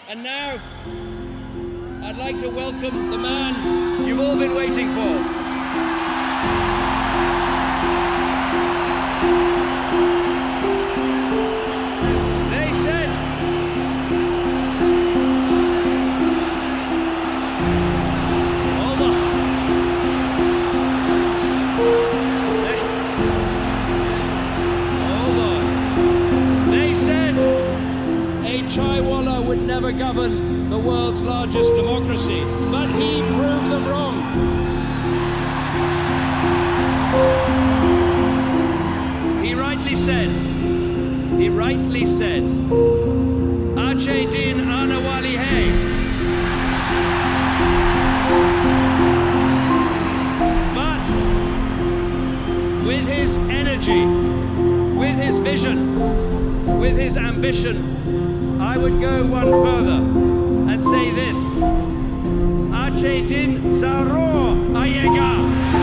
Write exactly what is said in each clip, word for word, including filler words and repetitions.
And now, I'd like to welcome the man you've all been waiting for. They said, hold on. They, hold on. They said a Chaiwalla would never govern the world's largest democracy, but he proved them wrong. He rightly said, he rightly said, Ache din aane wali hai. But with his energy, with his vision, with his ambition, I would go one further and say this: Ache din zarur ayega.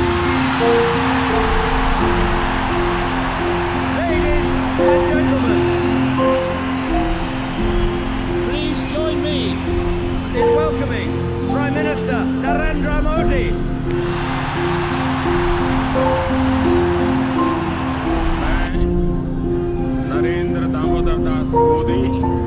Ladies and gentlemen, please join me in welcoming Prime Minister Narendra Modi. मैं नरेंद्र दामोदरदास मोदी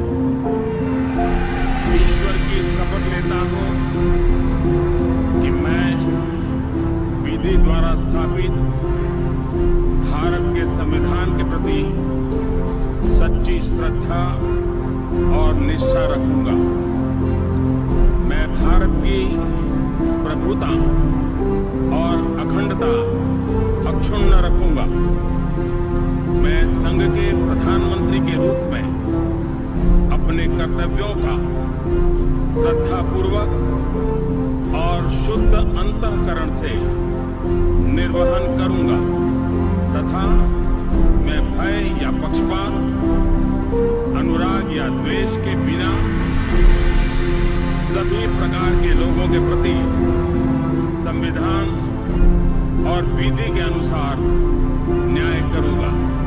ईश्वर की शपथ लेता हूं कि मैं विधि द्वारा स्थापित भारत के संविधान के प्रति सच्ची श्रद्धा और निष्ठा रखूंगा। मैं भारत की प्रभुता और अखंडता अक्षुण्ण रखूंगा। मैं संघ के प्रधानमंत्री के रूप में अपने कर्तव्यों का श्रद्धापूर्वक और शुद्ध अंतःकरण से निर्वहन करूंगा तथा मैं भय या पक्षपात, अनुराग या द्वेष के बिना सभी प्रकार के लोगों के प्रति संविधान और विधि के अनुसार न्याय करूंगा।